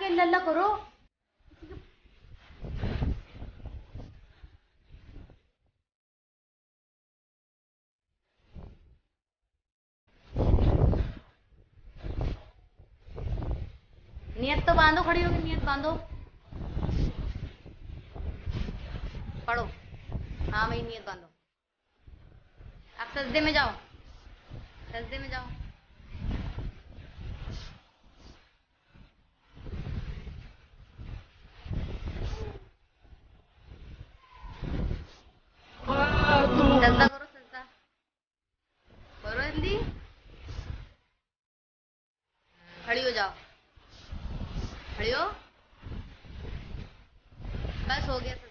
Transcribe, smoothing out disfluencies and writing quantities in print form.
इल्ला अल्लाह करो। नियत तो बांधो, खड़ी होगी नियत बांधो, पढ़ो। हाँ भाई नियत बांधो। आप सजदे में जाओ, सजदे में जाओ। सजदा करो, सजदा करो जल्दी। खड़ी हो जाओ, खड़ी हो। बस हो गया।